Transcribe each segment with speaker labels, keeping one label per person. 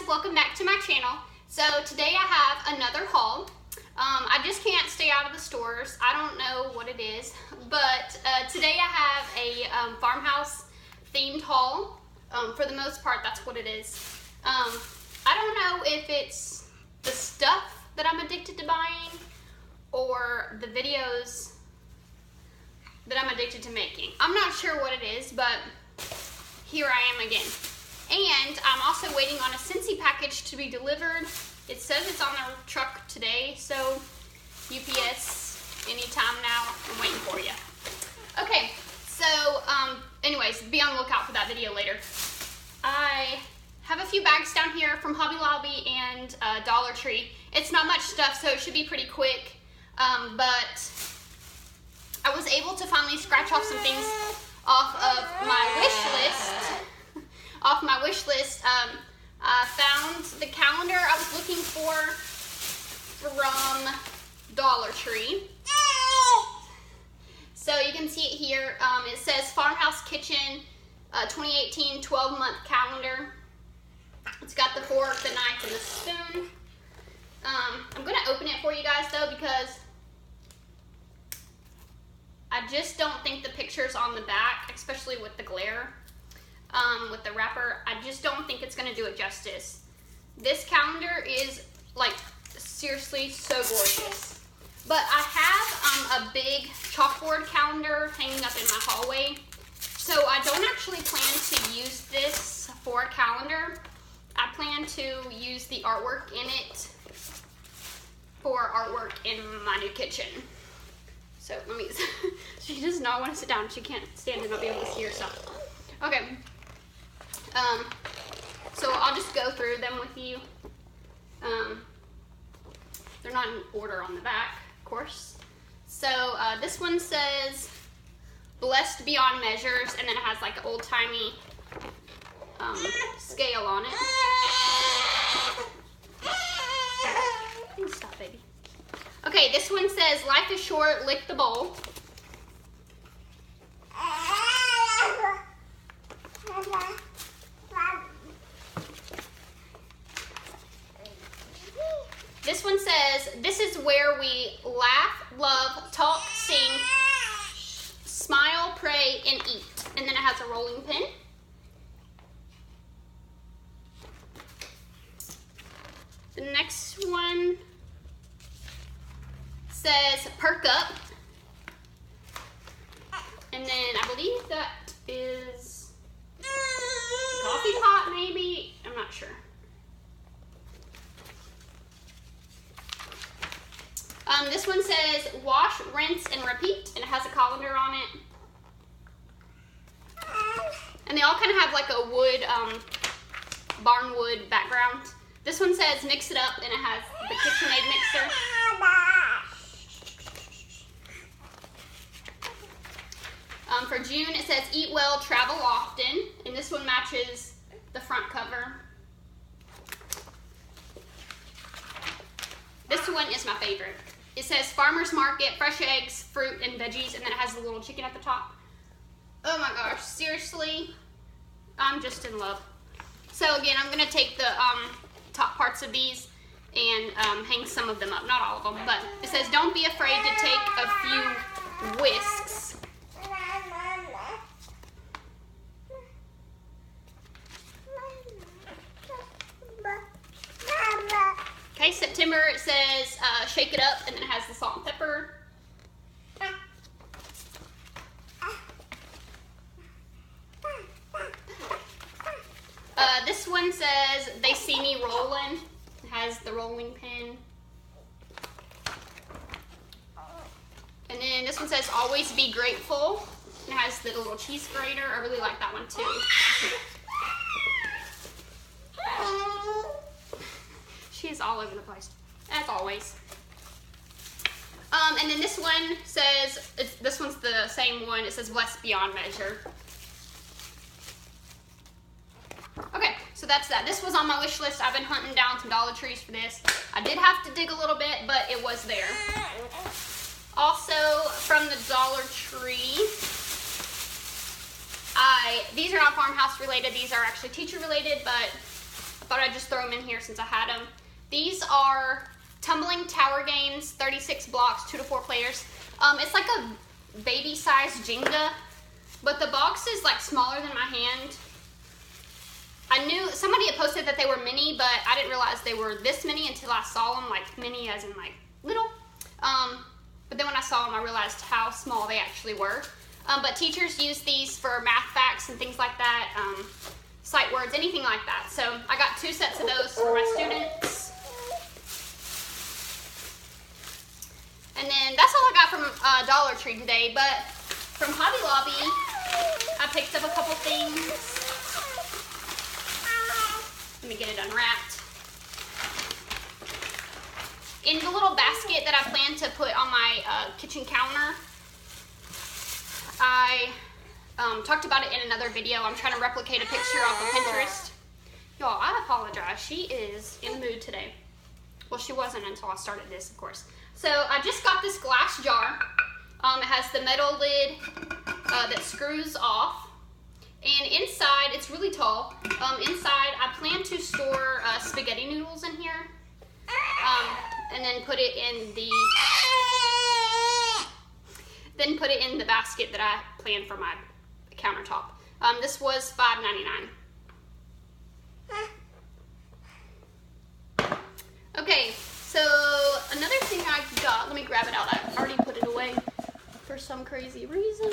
Speaker 1: welcome back to my channel. So today I have another haul. I just can't stay out of the stores. I don't know what it is, but today I have a farmhouse themed haul. For the most part, that's what it is. I don't know if it's the stuff that I'm addicted to buying or the videos that I'm addicted to making. I'm not sure what it is, but here I am again. And I'm also waiting on a Scentsy package to be delivered. It says it's on the truck today, so UPS anytime now. I'm waiting for you. Okay, so anyways, be on the lookout for that video later. I have a few bags down here from Hobby Lobby and Dollar Tree. It's not much stuff, so it should be pretty quick, but I was able to finally scratch off some things off of my wish list. I found the calendar I was looking for from Dollar Tree. So you can see it here. It says Farmhouse Kitchen 2018 12-month calendar. It's got the fork, the knife, and the spoon. I'm going to open it for you guys though, because I just don't think the pictures on the back, especially with the glare, with the wrapper, I just don't think it's going to do it justice. This calendar is like seriously so gorgeous. But I have a big chalkboard calendar hanging up in my hallway. So I don't actually plan to use this for a calendar. I plan to use the artwork in it for artwork in my new kitchen. So let me, she does not want to sit down. She can't stand and not be able to see herself. Okay. So I'll just go through them with you. They're not in order on the back, of course. So this one says, Blessed Beyond Measures, and then it has like an old-timey scale on it. Stop, baby. Okay, this one says, Life is short, lick the bowl. This one says, this is where we laugh, love, talk, sing, smile, pray, and eat. And then it has a rolling pin. The next one says, perk up. And then I believe that is a coffee pot, maybe? I'm not sure. This one says, wash, rinse, and repeat, and it has a colander on it. And they all kind of have like a wood, barnwood background. This one says, mix it up, and it has the KitchenAid mixer. For June, it says, eat well, travel often, and this one matches the front cover. This one is my favorite. It says Farmer's Market, fresh eggs, fruit, and veggies, and then it has the little chicken at the top. Oh my gosh, seriously, I'm just in love. So again, I'm gonna take the top parts of these and hang some of them up, not all of them, but it says don't be afraid to take a few whisks. Okay, September, it says shake it up, and then it has the salt and pepper. This one says they see me rolling. It has the rolling pin. And then this one says always be grateful. It has the little cheese grater. I really like that one too. She is all over the place, as always. And then this one says, this one's the same one. It says Blessed Beyond Measure. Okay, so that's that. This was on my wish list. I've been hunting down some Dollar Trees for this. I did have to dig a little bit, but it was there. Also, from the Dollar Tree, these are not farmhouse related. These are actually teacher related, but I thought I'd just throw them in here since I had them. These are Tumbling Tower Games, 36 blocks, 2 to 4 players. It's like a baby-sized Jenga, but the box is like smaller than my hand. I knew somebody had posted that they were mini, but I didn't realize they were this mini until I saw them, like mini as in like little. But then when I saw them, I realized how small they actually were. But teachers use these for math facts and things like that, sight words, anything like that. So I got 2 sets of those for my students. And then that's all I got from Dollar Tree today. But from Hobby Lobby, I picked up a couple things. Let me get it unwrapped. In the little basket that I plan to put on my kitchen counter, I talked about it in another video. I'm trying to replicate a picture off of Pinterest. Y'all, I apologize. She is in the mood today. Well, she wasn't until I started this, of course. So I just got this glass jar. It has the metal lid that screws off. And inside, it's really tall. Inside, I plan to store spaghetti noodles in here. And then put it in the basket that I planned for my countertop. This was $5.99. Okay, so another thing I got, let me grab it out. I already put it away for some crazy reason.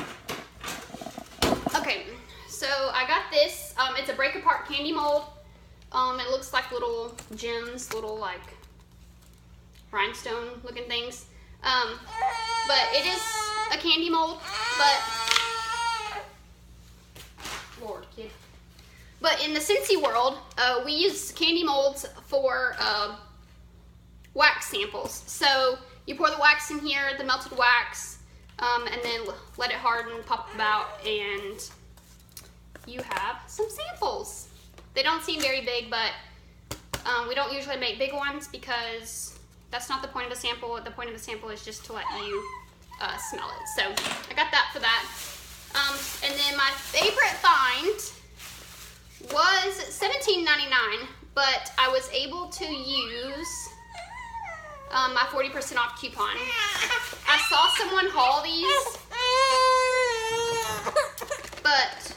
Speaker 1: Okay, so I got this. It's a break apart candy mold. It looks like little gems, little like rhinestone looking things. But it is a candy mold, but Lord, kid. But in the Scentsy world, we use candy molds for wax samples. So you pour the wax in here, the melted wax, and then let it harden, pop them out, and you have some samples. They don't seem very big, but we don't usually make big ones because that's not the point of a sample. The point of a sample is just to let you smell it. So I got that for that. And then my favorite find was $17.99, but I was able to use my 40% off coupon. I saw someone haul these, but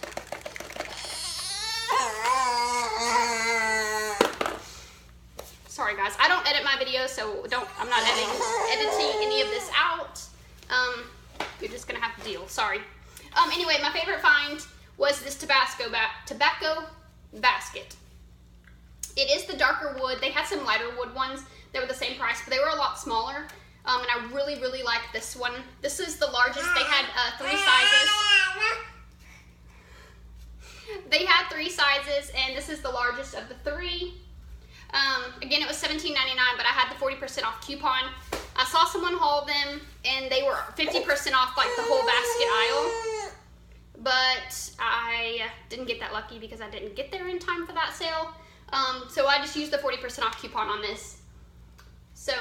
Speaker 1: sorry guys, I don't edit my videos, so I'm not editing any of this out. You're just gonna have to deal, sorry. Anyway, my favorite find was this tobacco basket. It is the darker wood. They had some lighter wood ones that were the same price, but they were a lot smaller. And I really, really like this one. This is the largest. They had 3 sizes. They had 3 sizes, and this is the largest of the 3. Again, it was $17.99, but I had the 40% off coupon. I saw someone haul them, and they were 50% off like the whole basket aisle. But I didn't get that lucky because I didn't get there in time for that sale. So I just used the 40% off coupon on this. So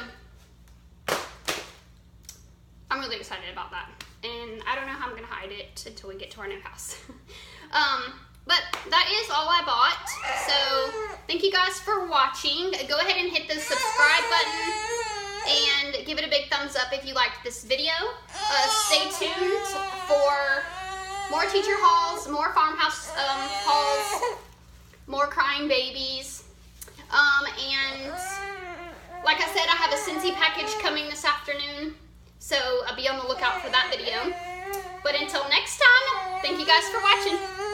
Speaker 1: I'm really excited about that. And I don't know how I'm going to hide it until we get to our new house. But that is all I bought. So thank you guys for watching. Go ahead and hit the subscribe button and give it a big thumbs up if you liked this video. Stay tuned for more teacher hauls, more farmhouse hauls, more crying babies. And like I said, I have a Scentsy package coming this afternoon. So I'll be on the lookout for that video. But until next time, thank you guys for watching.